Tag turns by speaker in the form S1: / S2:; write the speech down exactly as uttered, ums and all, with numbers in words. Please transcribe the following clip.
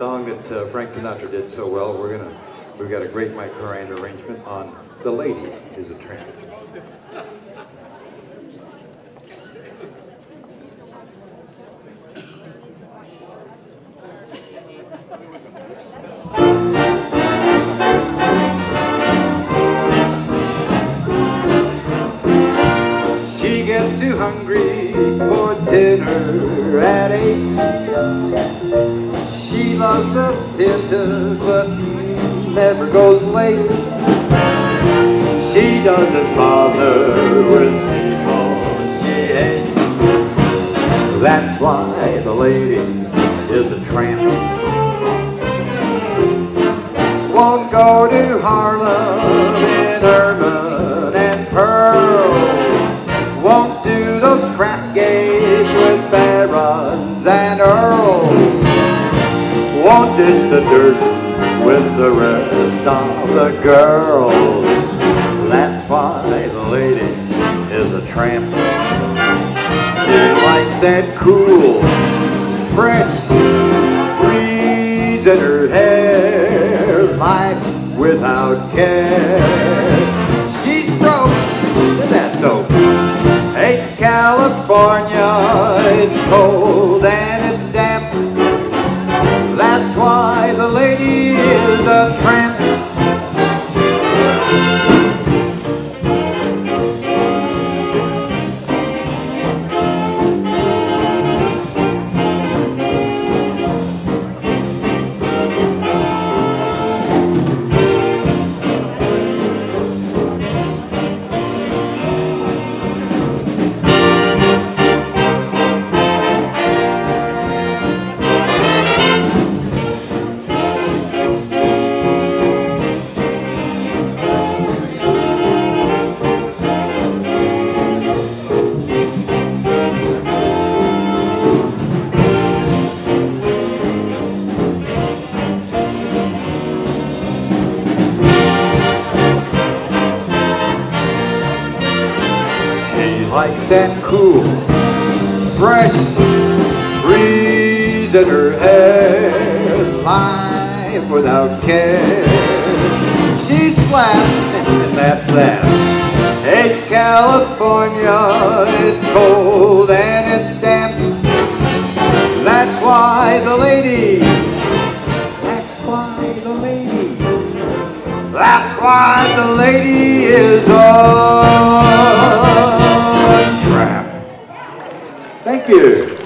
S1: song that uh, Frank Sinatra did so well. We're gonna, we've got a great Mike Caranda arrangement on "The Lady Is a Tramp." She gets too hungry for dinner at eight. She loves the theater but never goes late. She doesn't bother with people she hates. That's why the lady is a tramp. Won't go to Harlem in ermine and pearls. Won't do those crap games with barons and earls. Won't dish the dirt with the rest of the girls. That's why the lady is a tramp. She likes that cool, fresh breeze in her hair, life without care. She's broke, and that's okay. Hates California, it's cold and it's damp. That's why the lady is a tramp. Likes that cool, fresh breeze in her hair, life without care. She's flat, and that's that. Hates California, it's cold and it's damp. That's why the lady, that's why the lady, that's why the lady is a tramp. Thank you.